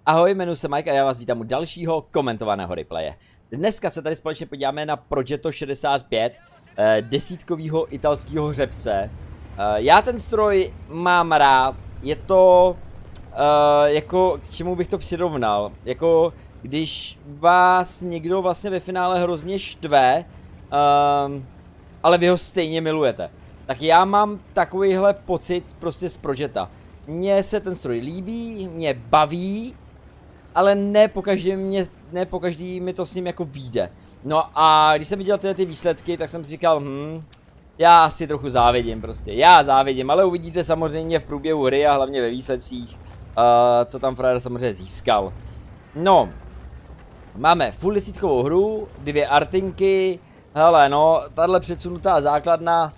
Ahoj, jmenuji se Mike a já vás vítám u dalšího komentovaného replaye. Dneska se tady společně podíváme na Progetto 65, desítkovýho italského hřebce. Já ten stroj mám rád, je to, jako, k čemu bych to přirovnal, jako když vás někdo vlastně ve finále hrozně štve, ale vy ho stejně milujete. Tak já mám takovýhle pocit prostě z Progetta. Mně se ten stroj líbí, mě baví, ale ne po každý mi to s ním jako vyjde. No a když jsem viděl tyhle ty výsledky, tak jsem si říkal, já si trochu závidím prostě, já závidím, ale uvidíte samozřejmě v průběhu hry a hlavně ve výsledcích, co tam frajer samozřejmě získal. No, máme full desítkovou hru, 2 artinky, hele no, tahle předsunutá základna,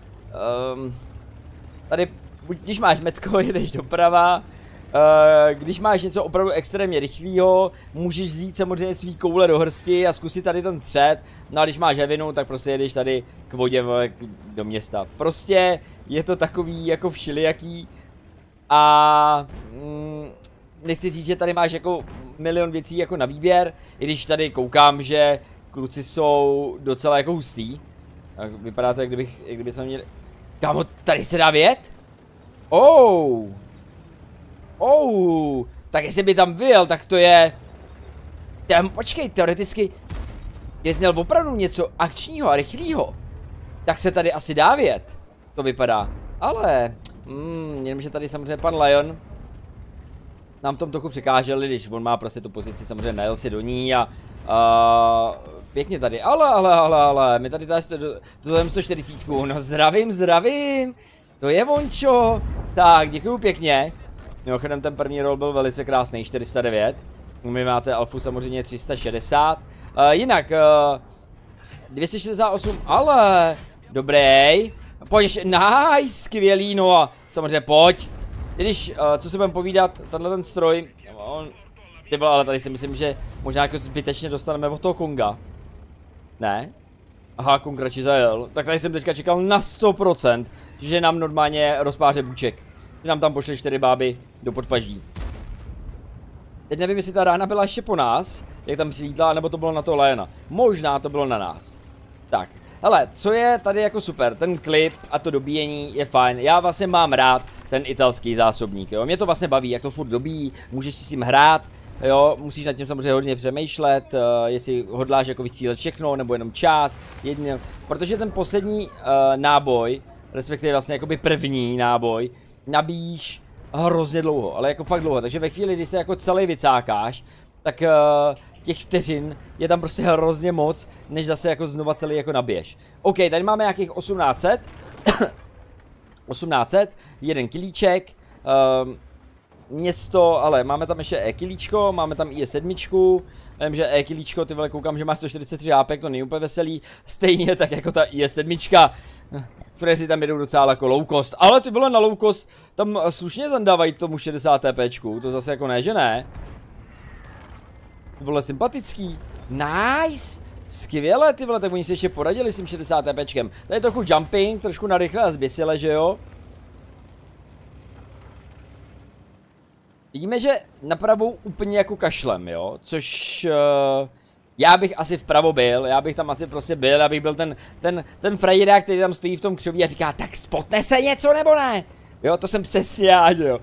tady, když máš metko, jedeš doprava, když máš něco opravdu extrémně rychlého, můžeš vzít samozřejmě svý koule do hrsti a zkusit tady ten střed. No a když máš hevinu, tak prostě jedeš tady k vodě do města. Prostě je to takový jako všelijaký. A nechci říct, že tady máš jako milion věcí jako na výběr, i když tady koukám, že kluci jsou docela jako hustý. Tak vypadá to, jak kdyby jsme měli... Kámo, tady se dá vět? Tak jestli by tam vyjel, tak to je... Počkej, teoreticky... Jestli měl opravdu něco akčního a rychlého, tak se tady asi dá vět. To vypadá. Ale... jenomže tady samozřejmě pan Lion nám tom trochu překážel, když on má prostě tu pozici, samozřejmě najel si do ní a... pěkně tady, ale, my tady to 140, no zdravím, to je vončo. Tak, děkuju pěkně. Mimochodem ten první roll byl velice krásný, 409. My máte alfu samozřejmě 360. Jinak, 268, ale dobrý. Pojď, nice, skvělý, no a samozřejmě pojď. Když, co se budeme povídat, tenhle ten stroj, ty vole, ale tady si myslím, že možná jako zbytečně dostaneme od toho Konga. Ne? Aha, Kong radši zajel. Tak tady jsem teďka čekal na 100%, že nám normálně rozpáře buček. Že nám tam pošle 4 báby do podpaždí. Teď nevím, jestli ta rána byla ještě po nás, jak tam přilítla, nebo to bylo na toho Liona. Možná to bylo na nás. Tak, hele, co je tady jako super, ten klip a to dobíjení je fajn. Já vlastně mám rád ten italský zásobník, jo. Mě to vlastně baví, jak to furt dobíjí, můžeš si s tím hrát. Jo, musíš nad tím samozřejmě hodně přemýšlet, jestli hodláš jako vystřílet všechno, nebo jenom část, jedně, protože ten poslední náboj, respektive vlastně jakoby první náboj, nabíjíš hrozně dlouho, ale jako fakt dlouho, takže ve chvíli, kdy se jako celý vycákáš, tak těch vteřin je tam prostě hrozně moc, než zase jako znova celý jako nabiješ. OK, tady máme nějakých 1800, 1800, jeden kilíček, město, ale máme tam ještě E-kilíčko, máme tam i E7, vím, že E-kilíčko, ty vole, koukám, že má 143 HP, to není úplně veselý, stejně tak jako ta E7, Freři tam jedou docela jako low cost, ale ty vole na low cost tam slušně zandávají tomu 60 TPčku, to zase jako ne, že ne? Ty vole sympatický, nice, skvěle ty vole, tak oni si ještě poradili s tím 60 TPčkem, tady je trochu jumping, trošku narychle a zběsile, že jo? Vidíme, že na pravou úplně jako kašlem, jo, což já bych asi vpravo byl, já bych tam asi prostě byl, já bych byl ten frajera, který tam stojí v tom křoví a říká, tak spotne se něco nebo ne? Jo, to jsem přesně já, že jo.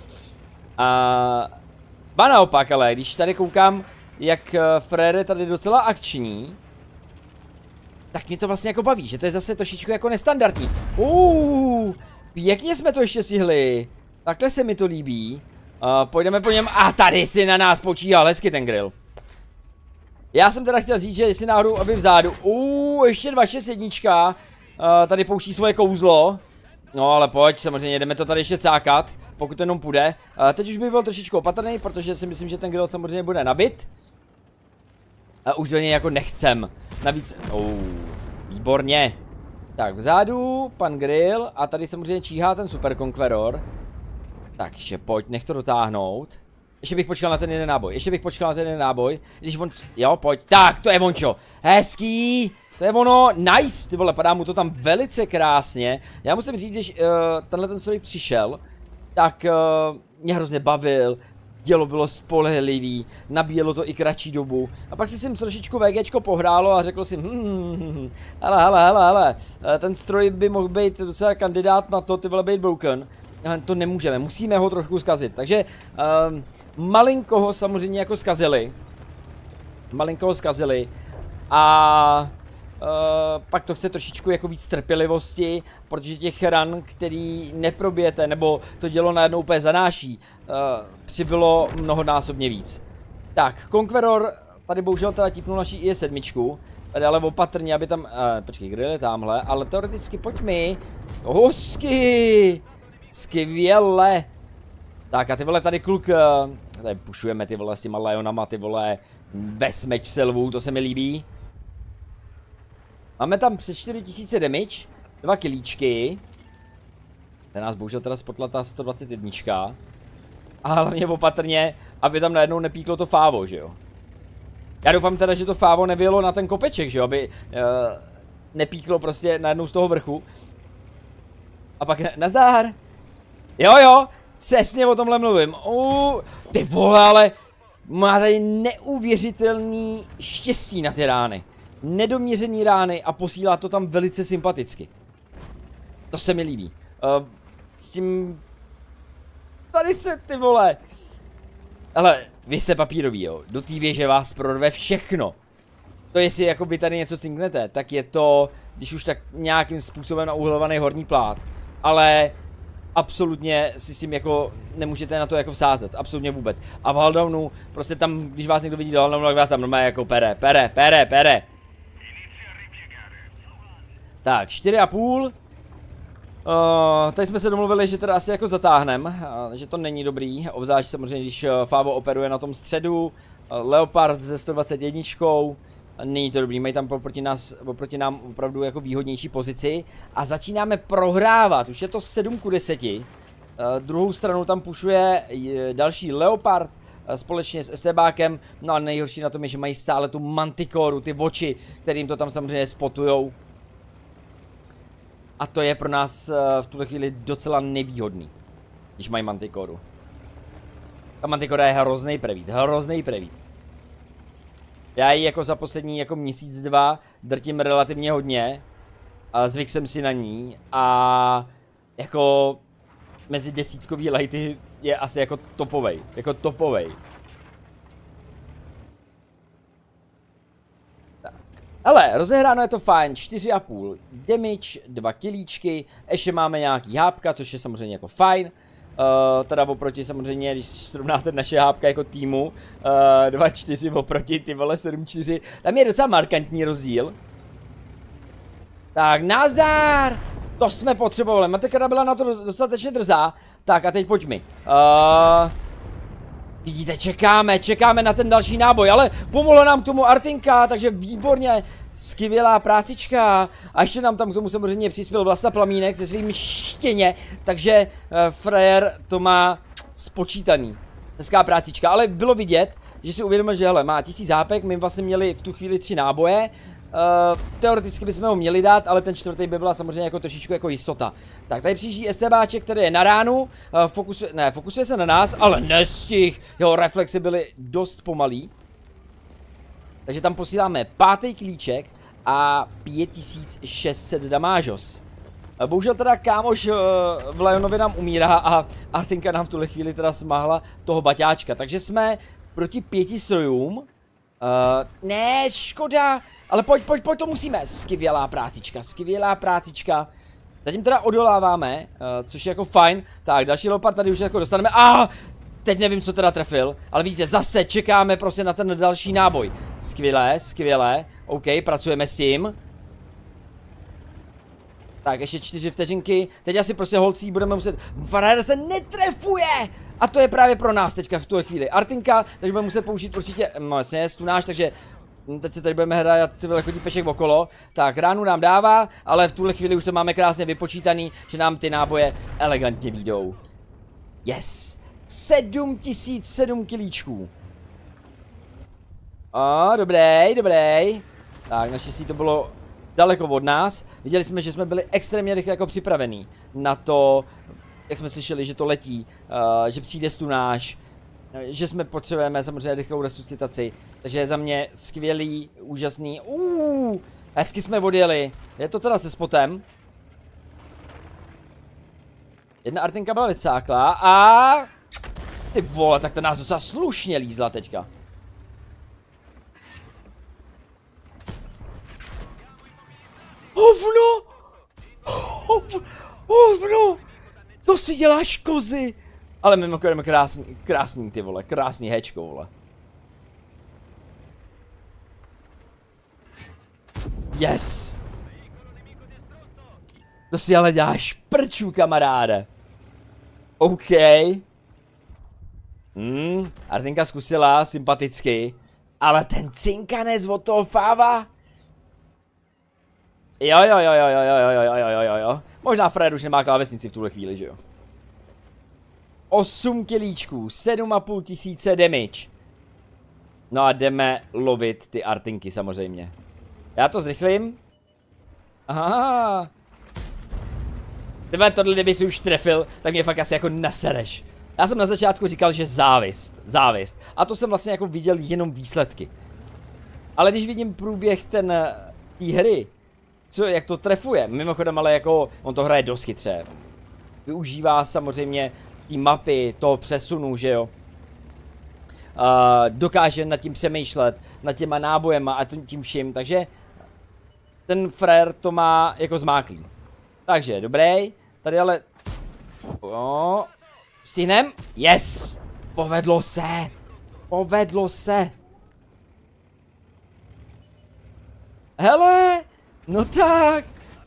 A naopak, ale když tady koukám, jak Frere je tady docela akční, tak mě to vlastně jako baví, že to je zase trošičku jako nestandardní. Pěkně jsme to ještě stihli, takhle se mi to líbí. Půjdeme po něm a tady si na nás počíhal hezky ten grill. Já jsem teda chtěl říct, že jestli náhodou, aby vzadu. Ještě 261. Tady pouští svoje kouzlo. No ale pojď, samozřejmě jdeme to tady ještě cákat, pokud to jenom půjde. Teď už bych byl trošičku opatrný, protože si myslím, že ten grill samozřejmě bude nabit. A už do něj jako nechcem. Navíc, výborně. Tak vzadu, pan grill a tady samozřejmě číhá ten super conqueror. Takže pojď, nech to dotáhnout. Ještě bych počkal na ten jeden náboj, když on, jo, pojď, tak, to je vončo, hezký, to je ono, nice, ty vole, padá mu to tam velice krásně. Já musím říct, když tenhle ten stroj přišel, tak mě hrozně bavil, dělo bylo spolehlivý, nabíjelo to i kratší dobu. A pak si s tím trošičku VGčko pohrálo a řekl si, hele, ten stroj by mohl být docela kandidát na to, ty vole, být broken. To nemůžeme, musíme ho trošku zkazit. Takže malinko ho samozřejmě jako zkazili. Malinko ho zkazili. A pak to chce trošičku jako víc trpělivosti, protože těch ran, který neprobijete, nebo to dělo najednou úplně zanáší, přibylo mnohonásobně víc. Tak, Conqueror tady bohužel teda tipnul naší IS-7, tady ale opatrně, aby tam, počkej, kde je tamhle, ale teoreticky pojď mi, hosky, skvěle. Tak a ty vole tady kluk, tady pušujeme ty vole s těma Lionama, ty vole, vesmeč Silvu, to se mi líbí. Máme tam přes 4000 damage, 2 kilíčky. Ten nás bohužel teda spotla ta 121. A hlavně opatrně, aby tam najednou nepíklo to fávo, že jo. Já doufám teda, že to fávo nevyjelo na ten kopeček, že jo, aby nepíklo prostě najednou z toho vrchu. A pak nazdár. Jo, přesně o tomhle mluvím. Ty vole, ale má tady neuvěřitelný štěstí na ty rány. Nedoměřený rány a posílá to tam velice sympaticky. To se mi líbí. S tím... Tady se, ty vole. Ale vy jste papírový, jo. Do té věže vás prorve všechno. To jestli jako vy tady něco cinknete, tak je to, když už tak nějakým způsobem nauhlovaný horní plát. Ale absolutně si s tím jako nemůžete na to jako vsázet, absolutně vůbec. A v Huldownu, prostě tam, když vás někdo vidí do Huldownu, tak vás tam normálně jako pere. Tak, 4,5. Tady jsme se domluvili, že teda asi jako zatáhnem, že to není dobrý, obzvlášť samozřejmě, když Favo operuje na tom středu, Leopard se 121, není to dobrý, mají tam oproti nám opravdu jako výhodnější pozici a začínáme prohrávat, už je to 7:10, druhou stranu tam pušuje další Leopard společně s STBákem, no a nejhorší na tom je, že mají stále tu Mantikoru, ty oči, kterým to tam samozřejmě spotujou. A to je pro nás v tuhle chvíli docela nevýhodný, když mají Mantikoru. A Mantikora je hrozný prevít. Já ji jako za poslední jako měsíc, dva drtím relativně hodně. A zvyk jsem si na ní a jako mezi desítkový lighty je asi jako topovej. Ale rozehráno je to fajn, 4,5 damage, 2 kilíčky, ještě máme nějaký hápka, což je samozřejmě jako fajn. Teda oproti samozřejmě, když srovnáte naše hápka jako týmu, 2,4 oproti ty vole 7,4, tam je docela markantní rozdíl. Tak nazdar! To jsme potřebovali, Mantikora byla na to dostatečně drzá. Tak a teď pojď mi. Vidíte, čekáme na ten další náboj, ale pomohla nám k tomu Artinka, takže výborně, skvělá prácička. A ještě nám tam k tomu samozřejmě přispěl Vlasta Plamínek se svým štěně, takže frajer to má spočítaný. Hezká prácička, ale bylo vidět, že si uvědomil, že hele, má 1000 zápek, my vlastně měli v tu chvíli 3 náboje. Teoreticky bychom ho měli dát, ale ten čtvrtý by byla samozřejmě jako trošičku jako jistota. Tak tady přijíždí STBáček, který je na ránu, fokusuje se na nás, ale nestih, jeho reflexy byly dost pomalý. Takže tam posíláme 5. klíček a 5600 damážos. Bohužel teda kámoš v Lionovi nám umírá a Artinka nám v tuhle chvíli teda smáhla toho baťáčka, takže jsme proti 5 strojům. Ne, škoda. Ale pojď, to musíme. Skvělá prácička. Zatím teda odoláváme, což je jako fajn. Tak, další Leopard tady už jako dostaneme. Teď nevím, co teda trefil. Ale vidíte, zase čekáme prostě na ten další náboj. Skvělé. OK, pracujeme s tím. Tak, ještě 4 vteřinky. Teď asi prostě holcí budeme muset... Frajer se netrefuje! A to je právě pro nás teďka v tuhle chvíli. Artinka, takže budeme muset použít určitě... No jasně, stunáš, takže... Teď se tady budeme hrát chodí pešek okolo. Tak, ránu nám dává, ale v tuhle chvíli už to máme krásně vypočítaný, že nám ty náboje elegantně výjdou. Yes! 7007 kilíčků. Dobrý. Tak, naštěstí to bylo daleko od nás. Viděli jsme, že jsme byli extrémně rychle jako připravení na to, jak jsme slyšeli, že to letí, že přijde stunáž. že jsme potřebujeme samozřejmě rychlou resuscitaci. Takže je za mě skvělý, úžasný. Hezky jsme odjeli. Je to teda se spotem. Jedna Artinka byla vycáklá a... Ty vole, tak ta nás docela slušně lízla teďka. Hovno! Hovno! To si děláš kozy! Ale mimochodem krásný ty vole, krásný hečko vole. Yes! To si ale děláš prčů, kamaráde. OK. Artinka zkusila, sympaticky. Ale ten cinkanec od toho fáva. Jo. Možná Fred už nemá klávesnici v tuhle chvíli, že jo. 8 kilíčků, 7,5 tisíce damage. No a jdeme lovit ty Artinky samozřejmě. Já to zrychlím. Aha. Tyhle, tohle kdyby si už trefil, tak mě fakt asi jako nasereš. Já jsem na začátku říkal, že závist. A to jsem vlastně jako viděl jenom výsledky. Ale když vidím průběh té hry, jak to trefuje, mimochodem ale jako, on to hraje dost chytře. Využívá samozřejmě ty mapy, toho přesunu, že jo. Dokáže nad tím přemýšlet, nad těma nábojema a tím vším, takže ten frér to má jako zmáklý. Takže, dobrý, tady ale... Synem? Yes! Povedlo se! Hele! No tak!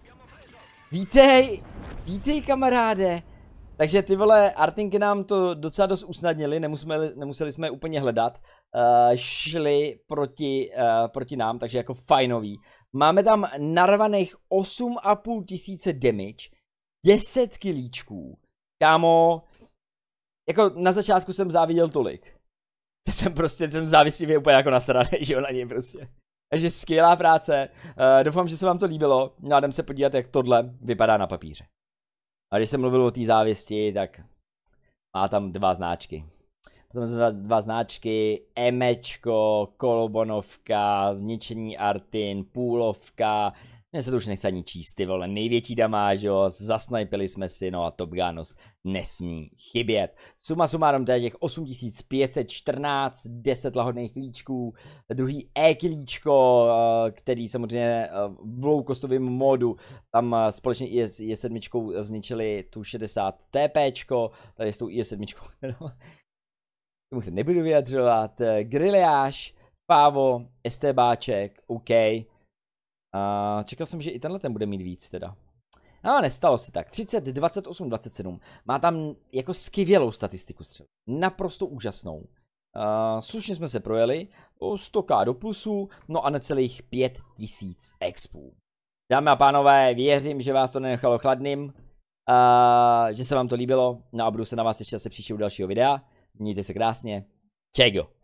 Vítej kamaráde! Takže ty vole Artinky nám to docela dost usnadnili, nemuseli jsme je úplně hledat. Šli proti nám, takže jako fajnový. Máme tam narvaných 8,5 tisíce damage, 10 kilíčků. Kámo, jako na začátku jsem záviděl tolik. Jsem závislivě úplně jako nasraný, že jo, na něj prostě. Takže skvělá práce, doufám, že se vám to líbilo, no a jdem se podívat, jak tohle vypadá na papíře. A když jsem mluvil o té závisti, tak má tam dva značky. Dva značky, Emečko, Kolobonovka, Zničení Artin, Půlovka. Mně se to už nechce ani číst, ty vole, největší damážos, zasnajpili jsme si, no a Top Gunos nesmí chybět. Suma sumárom teda těch 8514, 10 lahodných klíčků, druhý E-klíčko, který samozřejmě v low-costovém modu, tam společně i s 7 zničili tu 60 TPčko, tady s tou IS-7, tomu se nebudu vyjadřovat, Grilliáš, Pávo, STBáček, OK. Čekal jsem, že i tenhle ten bude mít víc teda. No, nestalo se tak. 30, 28, 27. Má tam jako skvělou statistiku střel. Naprosto úžasnou. Slušně jsme se projeli. 100k do plusu. No a necelých 5000 expů. Dámy a pánové, věřím, že vás to nenechalo chladným. Že se vám to líbilo. No a budu se na vás ještě zase příště u dalšího videa. Mějte se krásně. Čego.